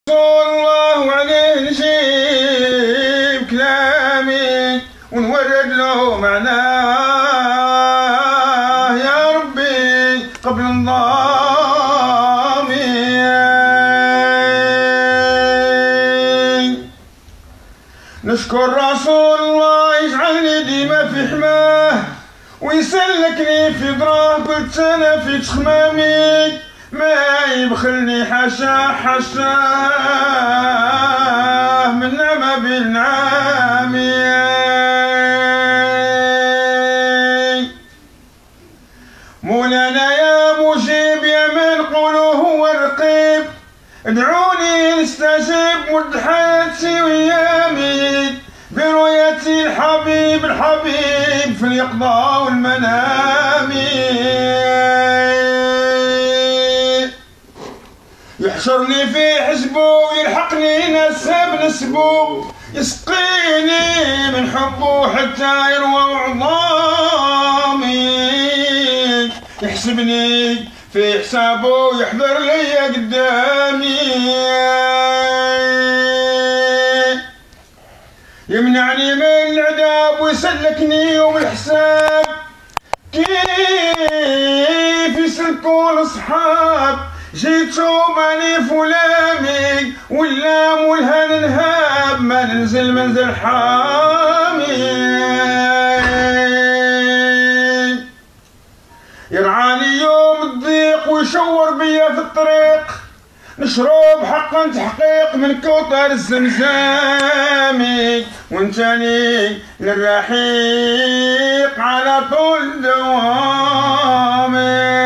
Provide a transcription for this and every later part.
الله عليه نجيب كلامي ونورد له معناه يا ربي قبل نظامي. نشكر رسول الله يجعلني ديما في حماه ويسلكني في ضراه قلت انا في تخمامي ما يبخلني حاشاه من نعمة بالنعامي. مولانا يا مجيب يا من قوله هو الرقيب ادعوني نستجيب مد حياتي ويامي برؤيتي الحبيب الحبيب في اليقظة والمنام. يحشرني في حزبه ويلحقني نسب نسبه يسقيني من حبه حتى يروى عظامي. يحسبني في حسابه يحضر لي قدامي يمنعني من العذاب ويسلكني يوم الحساب. كيف يسلكوا الاصحاب جيتو ماني فلامي واللام والهان نهاب ما ننزل منزل حامي. يرعاني يوم الضيق ويشور بيا في الطريق نشرب حقا تحقيق من كوثر الزمزامي وانتاني للرحيق على طول دوامي.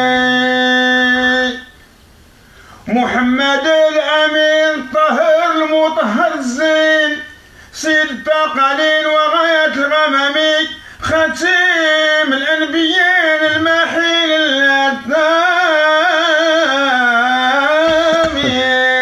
محمد الأمين طهر المطهر الزين سيد الثقلين وغاية الغمامي ختيم الأنبياء المحيل الأثامي.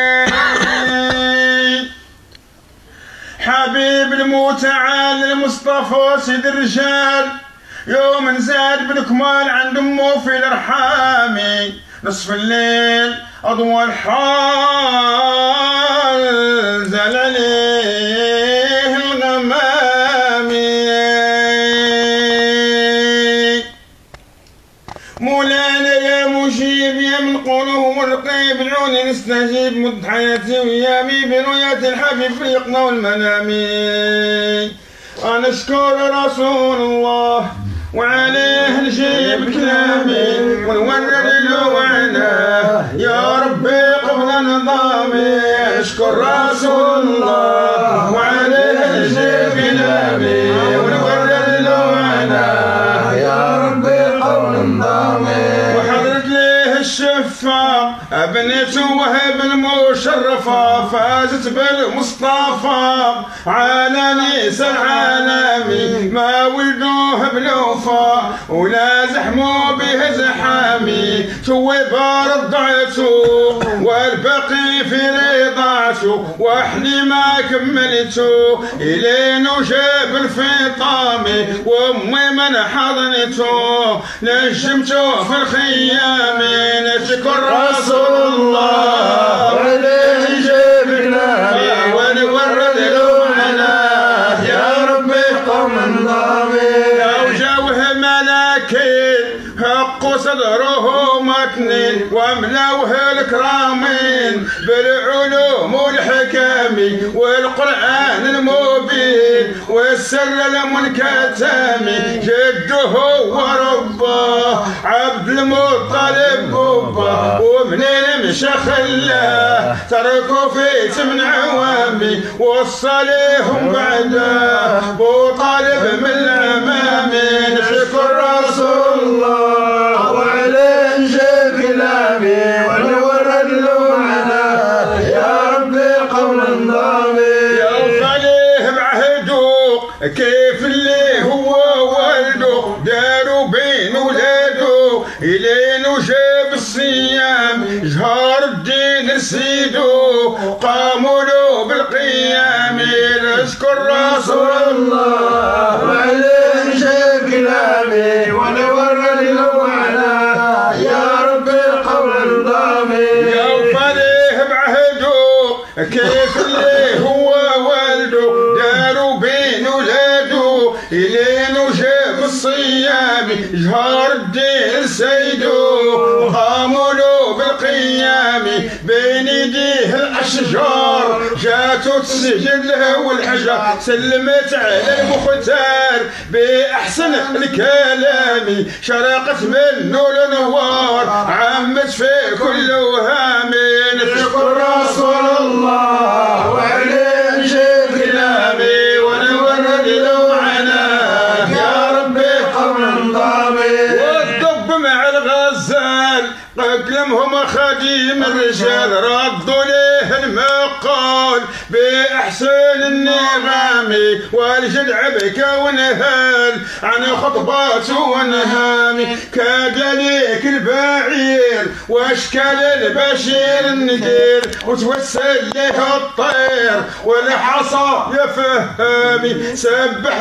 حبيب المتعال المصطفى سيد الرجال يوم زاد بالكمال عند أمه في الأرحام نصف الليل أضوى الحال زال عليه الغمامي. مولانا يا مجيب يا من قوله الرقيب ادعوني نستجيب مد حياتي ويامي برؤية الحبيب في اليقظة والمنام. أنا أشكر رسول الله وعليه نجيب كلامي ونورد له وعناه يا ربي قبل نظامي. أشكر رسول الله وعليه نجيب كلامي ونورد له وعناه يا ربي قبل نظامي. وحضرت ليه الشفاق ابنته وهب المشرفة فازت بالمصطفى على نيس العالمي ما ولدوه بلوفا ولا زحموا به زحامي توب رضعته والبقي في رضاعته وحدي ما كملته إلين وجاب الفطامي وامي من حضنته نجمته في الخيام. نشكر رسول الله وعليه جاب كلامي ونورد له معناه يا ربي قوم نظامي. لو جاوه ملاكين حقوا صدره مكنين واملوه الكرامين بالعلوم والحكم والقرآن المبين والسر المنكتم جده وربه عبد المطلب بوبه ومنين مشى خلاه تركوا في 8 عوامي وصليهم بعده بو طالب من الامامي. نشكر رسول الله وعليه نجيب كلامي ونورد له معناه يا ربي قبل نظامي. يا خليه بعهده كيف اللي هو والده داروا بين ولاده إلين وجاب الصيام جهار الدين رسيدو قاموا له بالقيام. نشكر رسول الله وعليه نجيب كلامي ونورد له معناه يا ربي قبل نظامي. يا فليه بعهده كيف اللي هو والدو داروا بين ولادو إلين وجاب الصيام جهار الدين سيدو قاموا له بالقيام بين يديه الأشجار جاتو تسجد له والحجر سلمت على المختار بأحسن الكلام شرقت منه الأنوار عمت في كل وهام نشكر رسول الله وعليه نجيب كلامي ونورد له عناه يا ربي قبل نظامي والضب مع الغزال قدمهم خديم الرجال ردوا ليه المقال بأحسن النغام والجدع بكى ونهال عن خطباته ونهامي كاد ليك البعير واشكال البشير الندير وتوسل له الطير والحصى يا فهامي سبح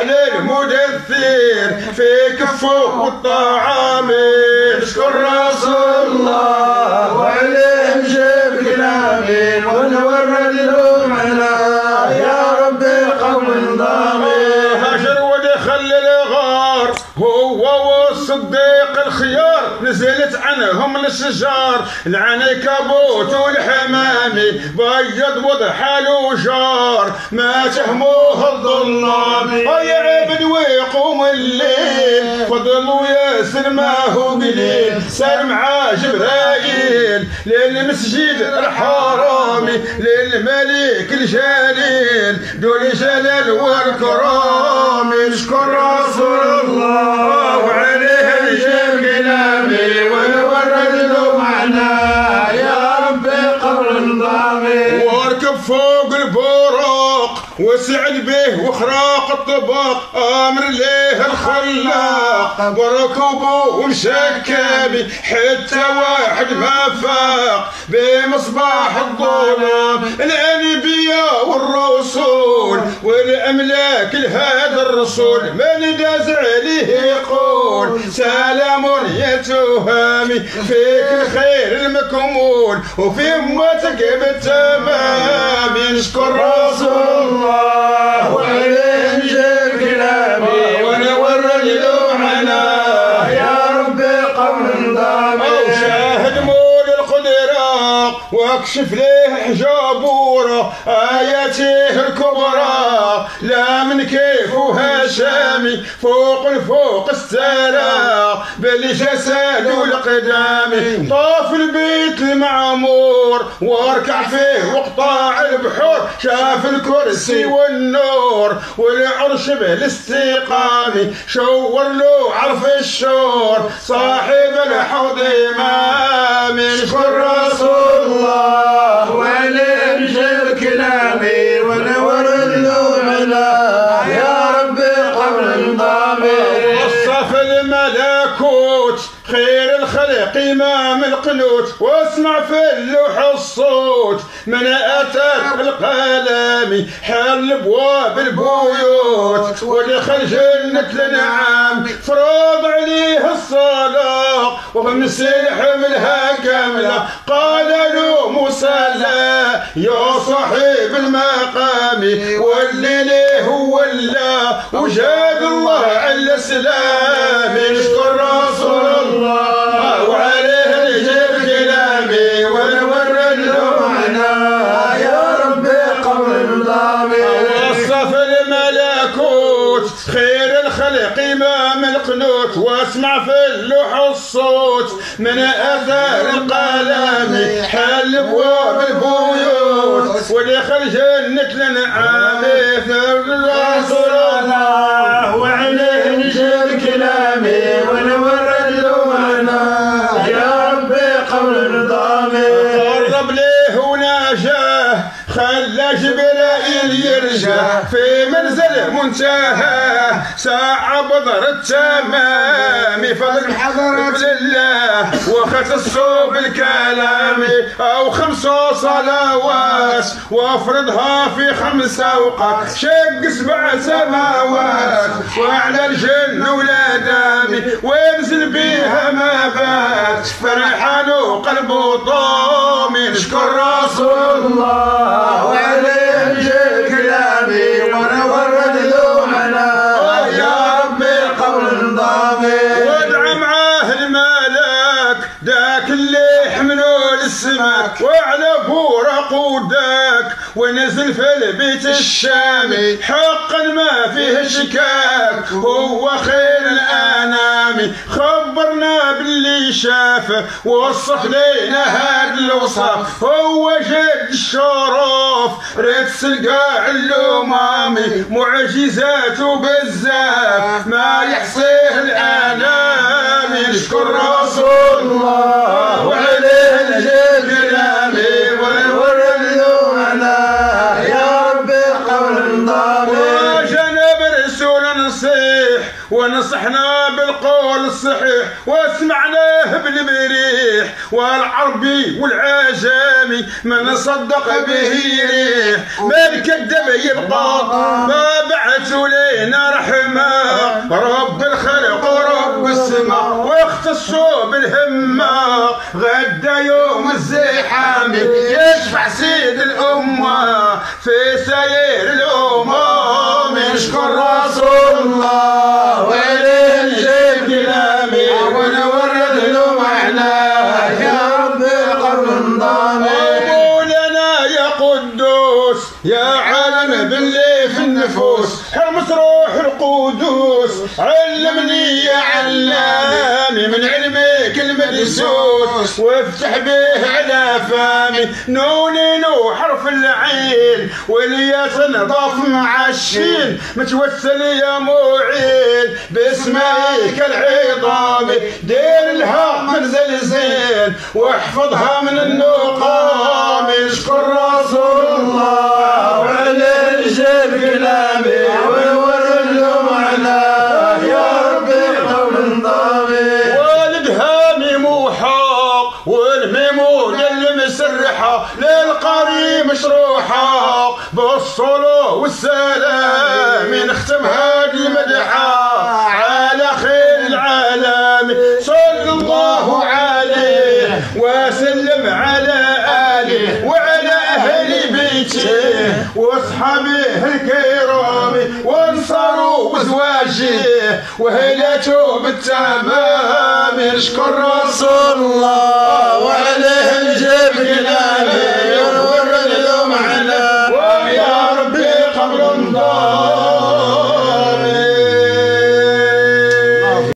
للمدثر في كفه والطعام اشكر رسول الله وعليه نجيب كلامي ونورد له معنا يا ربي قبل نظامي هاجر ودخل الغار هو والصديق الخيار نزلت عنهم الشجار العنكبوت والحمامي بيض وضحى له جار ما تهموه الظلام يا عبد ويقوم الليل فضلوا ياسر ما هو قليل سار مع جبرائيل للمسجد الحرامي للملك الجليل دول جلال والكرام نشكر رسول الله وعليه نجيب كلامي ونورد له معنا يا ربي قبل نظامي واركب فوق البراق وسعد به وخراق الطباق امر ليه الخلاق وركوبه ومشكابي حتى واحد ما فاق بمصباح الظلام الانبياء والرسول والاملاك لهذا الرسول من داز عليه يقول سلام يا تهامي فيك الخير المكمول وفي امتك بالتمام نشكر رسول الله وعليه نجيب كلامي ونورد له معنا يا ربي قبل نظامي شاهد مول القدرة واكشف ليه حجابوره آياته الكبرى لا من كيفها شامي فوق الفوق السرى بالجسد والقدام طاف البيت المعمور واركع فيه وقطاع البحور شاف الكرسي والنور والعرش بالاستقامة شور له عرف الشور صاحب الحوض امامي نشكر رسول الله وعليه نجيب كلامي ونورد له علا يا ربي قبل نظامي وصف الملكوت خير الخلق امام القنوت واسمع في اللوح الصوت من اثر القلم حل ابواب البيوت ودخل جنة الانعام فرض عليه الصلاة ومسلح منها كاملة قال له موسى لا يا صاحب المقام واللي ليه ولا وجاد الله على الاسلام نشكر رسول الله وعليه نجيب كلامي ونورد له معنا يا ربي قبل نظامي وصف الملكوت خير الخلق امام القنوت واسمع في اللوح الصوت من اثار القلم حل ابواب البيوت ودخل جنة الانعام رسول الله وعليه نجيب كلامي ونورد له معنا يا ربي قبل نظامي قرب ليه وناجاه خلى جبرائيل يرجع في منزل منتهى ساعة بدر التمام فضل حضرة الله وختصوا بالكلام أو 5 صلوات وافرضها في 5 أوقات شق 7 سماوات وعلى الجن ولادامي وينزل بيها ما بات فرحان وقلبه طامي نشكر رسول الله الله وعليه نجيب كلامي وانا ورد له معناه يا ربي قبل نظامي وادعى معاه الملاك ذاك اللي حملوا للسماك وعلى بورق وداك ونزل في البيت الشامي حقا ما فيه شكاك هو خير الانام خبرنا باللي شافه ووصف لينا هاد الوصف هو جد الشرف ريت القاع الامامي معجزاته بزاف ما يحصيه الانام نشكر رسول الله وعليه نجيب كلامي ونورد له معناه يا ربي قول نظامي وجانا برسول نصيح ونصحنا بالقول الصحيح واسمعناه بالمريح والعربي والعجمي من صدق به ريح ما كذب يبقى ما بعثوا لينا رحمه رب الخلق ورب السماء واختصوا بالهمه غدا يوم الزحام يشفع سيد الامه في سير الامم نشكر رسول الله وعليه نجيب كلامي ونورد له معناه يا ربي قبل نظامي مولانا يا قدوس يا عالم باللي في النفوس حرمس روح القدوس علمني يا علامي من علمك المدسوس وافتح به على فمي نوني نو حرف العين والياس نضاف مع الشين متوسل يا معين باسمائك العظام دير لها منزل زين واحفظها من النقام نشكر رسول الله وعليه نجيب كلامي ونورد له معناه يا ربي قول نظامي والدها ميمو حق والميمون المسرحه للقاري مشروحه بالصلو والسلام نختم هاد المدحه على خير العالم صلى الله عليه وسلم على آله وعلى أهل بيته وأصحابه الكرام وانصاروا وزواجه وهلاته بالتمام نشكر رسول الله